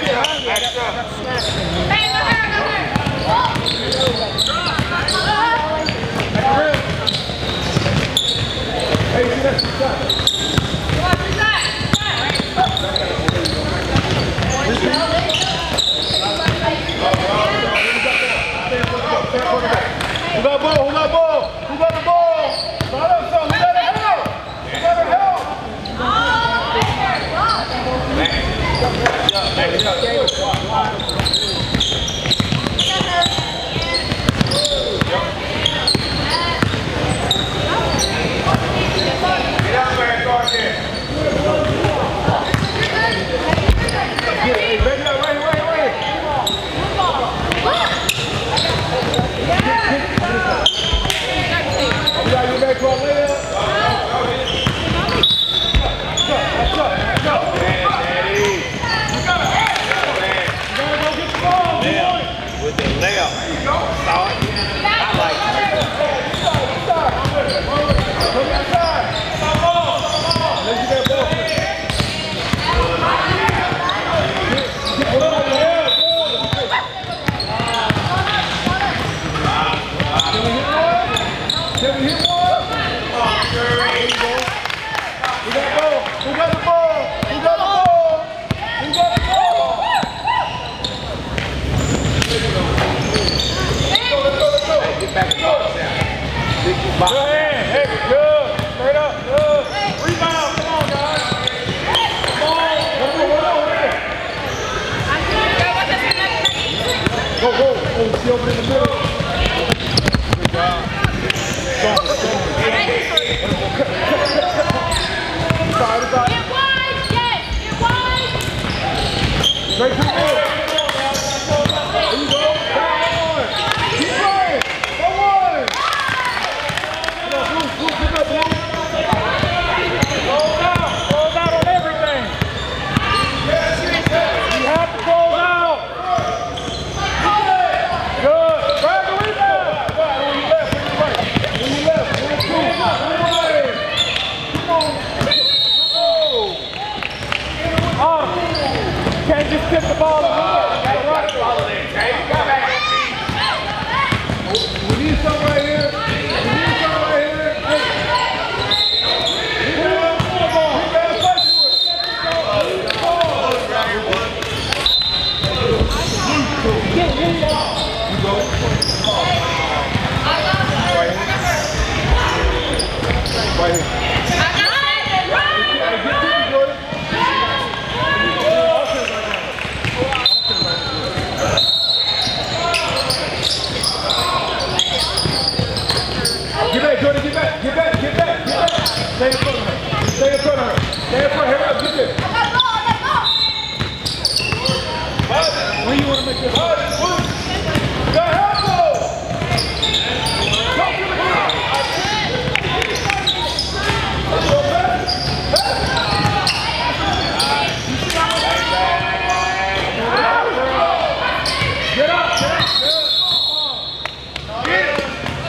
Who got the ball? Who got the ball? Who got the ball? Who got the help? Who got the help? Over in the middle. Good job. Get wide, yes, get wide. Great people. There you go. Keep going. Go on. Come on, Bruce, pick up, Bruce. Close out on everything. You have to close out. Can't just tip the ball and run. You gotta run the ball there, okay? We need some right here. We need some right here. Right here. Stay in front of her. Stay in front of her. Stay in front of her. Hurry up, get there. When you want to make this? The elbow! Go to the ground! Get up! Get it!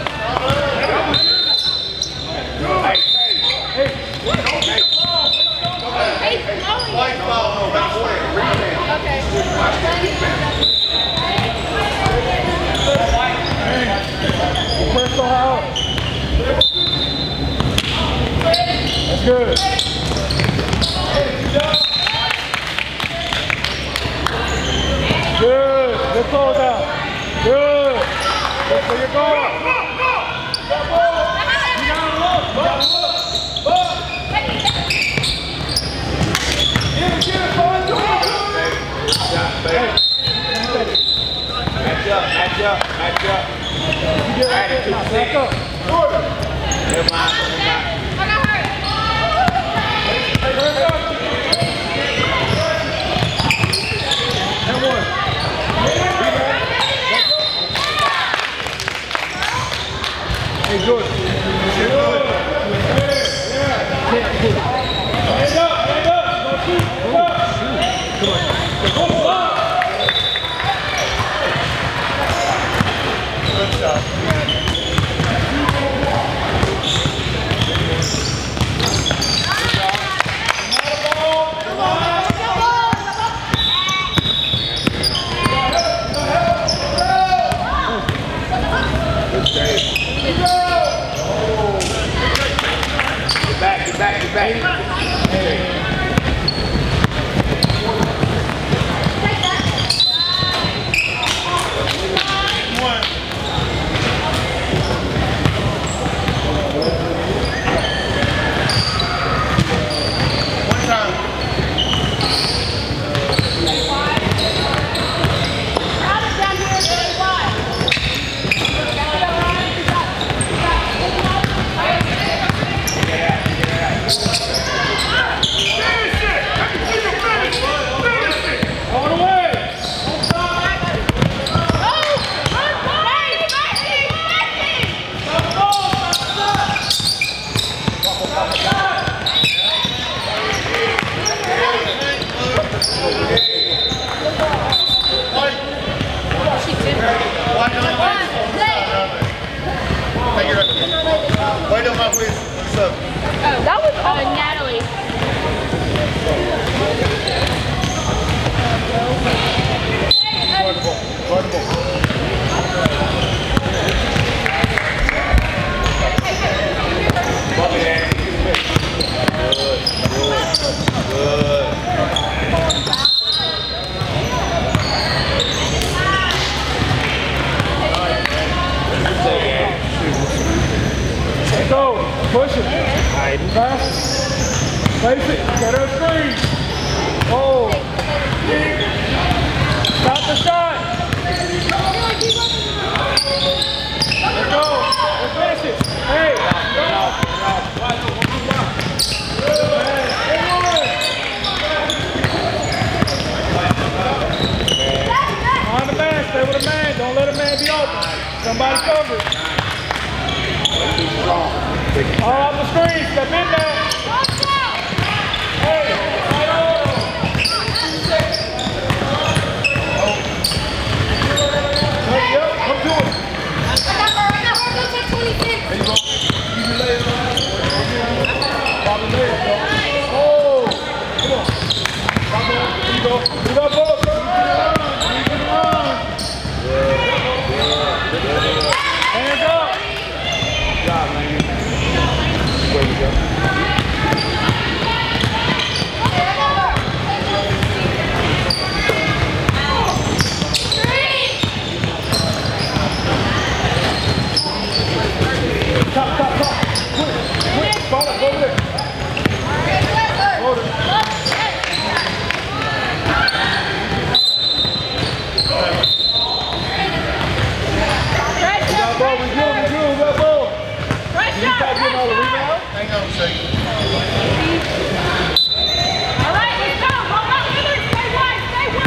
Press so hard. That's good. Good. Let's close out. Good. That's where you're going. You gotta look. You gotta look. Match up. You get right there. Back up. Never mind. And one. stay with a man. Don't let a man be open. Somebody cover it. All off the screen. Step in there. Hey, right on. Yep, come do it. There you go. You lay it on. Bobby lay it, though. Oh, come on. Here you go. Here you go, boy. Hands up. Good job, man. There we go. Top. Quick. Follow, go there. Hold it. Hang on a second. All right, let's go. Hold on, Willard. Stay wide.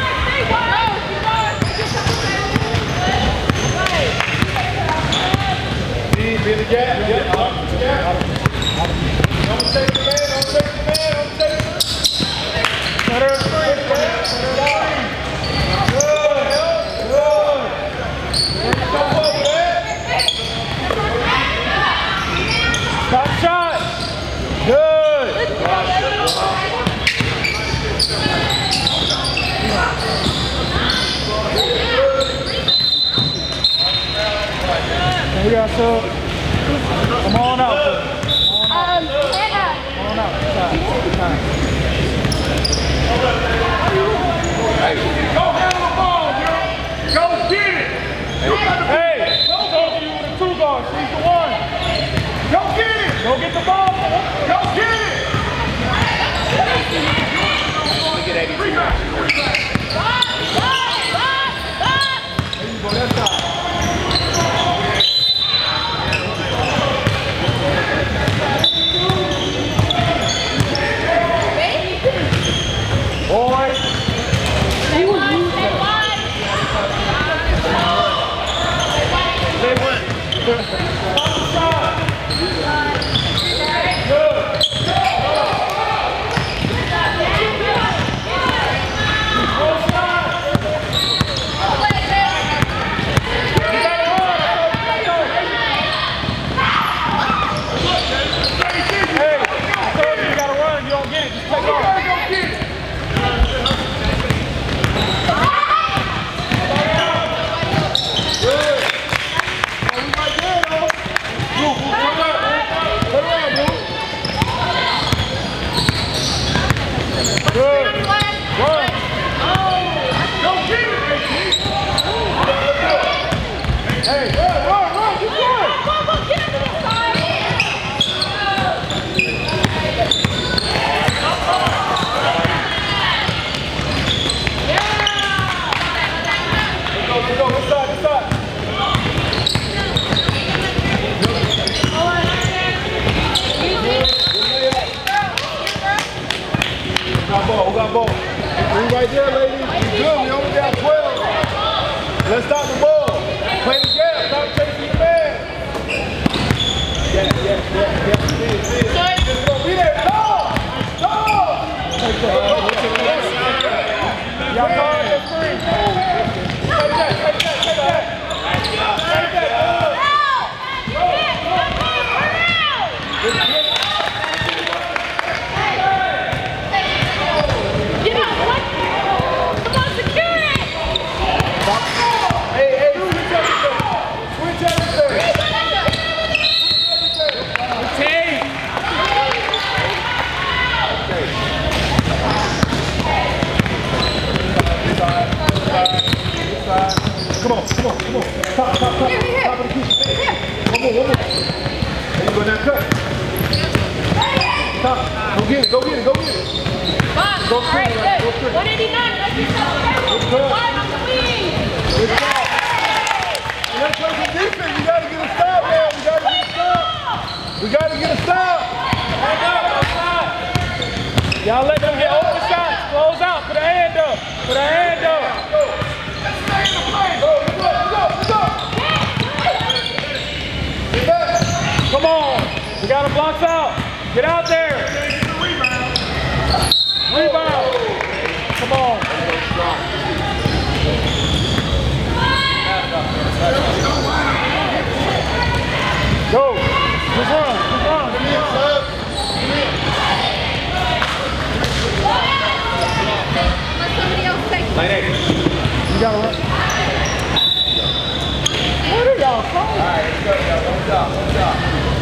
Be in the gap. Yeah. Don't take the man. Let her scream, man. Good. Come over there. Top shot. Good. We got some. Come on out. Come on out. Hey, go handle the ball, girl. Go get it. Hey, don't go to you with a two guard. She's the one. Go get it. Go get the ball. Go get it. Look at 82. There you go. That's out. Boy. Stay wide. We got ball. We right there, ladies. We good. We only down 12. Let's stop the ball. Play the gap. Stop chasing your man. Yeah. Just go be there. Go! Y'all call it free. Take that. Come on. Top of the key. One more. There you go now, cut. Top. Go get it. Go straight. 189, let's get some. 5 on the wing. Good job. Let's play some defense. You gotta get a stop, man. We gotta get a stop. Y'all let them get open shots. Close out. Put a hand up. Let's stay in the play. Go. Get out there. Rebound. Come on. Go. Just run. Just run. Let somebody else take it. You gotta run. What are y'all calling? All right, let's go, y'all. One shot, one shot.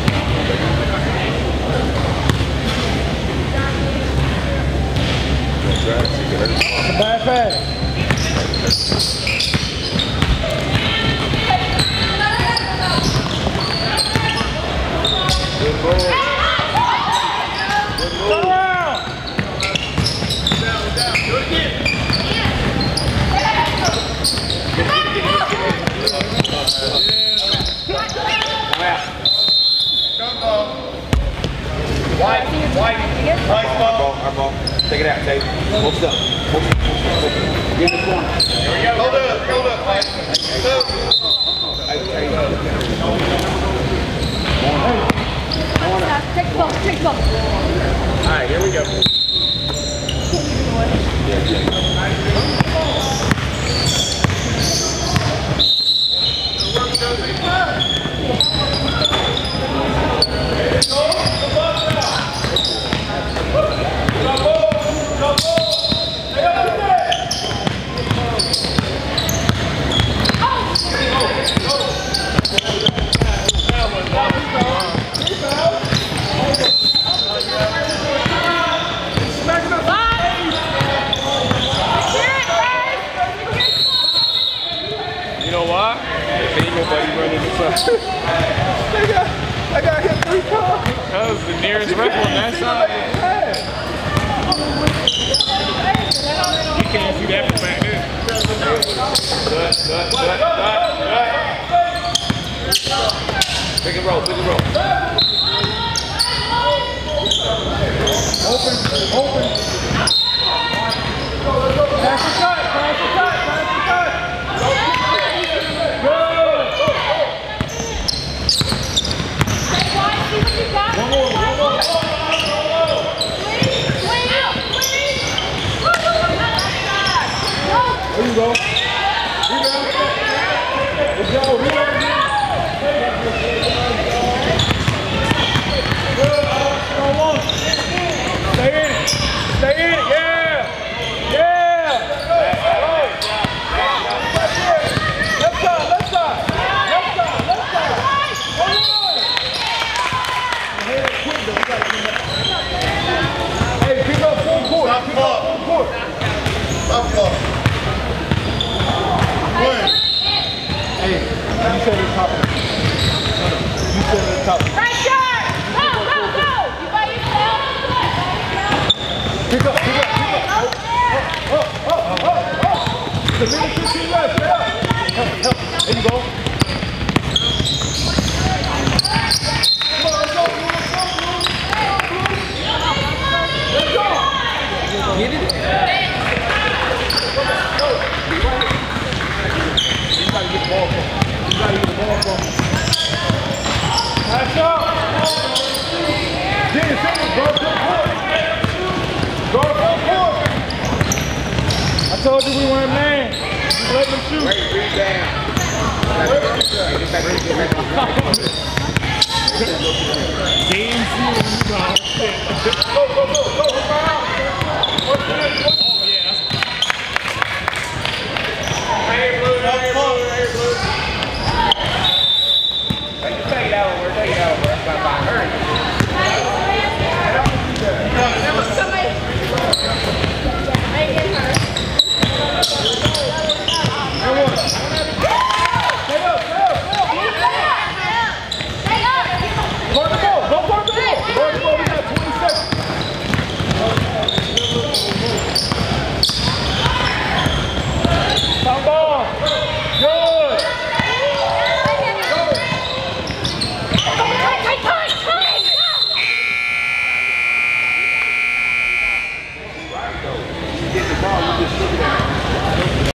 It's a bad pass. Good ball. Turn around. Down. Do it again. White ball. Our ball. Take it out, Tate. Post up. Get in the corner. There we go. Hold up, Mike. Take the ball, take the ball. All right, here we go. You know why? Ain't nobody running this side. I got hit 3 times. That was the nearest ref on that side. You can't see that from back there. Pick and roll, pick and roll. Open. Pass the cut. One more. There you go. Let's go. Stay in it. Yeah. Left side. Hey, pick up full court. Hey, you said the top. You said the top. Pressure! Go! You by yourself? Pick up. The minute 15 left. Help. There you go. Come on, let's go. Get it? You gotta get the ball from. Pass up. Dennis, go to the court. I told you we weren't man. Just let them shoot. Great rebound. Game Go. Right here, Blue. Take it out over. That's not fine. Hurry. Somebody. Make it hurt. Get the ball. You just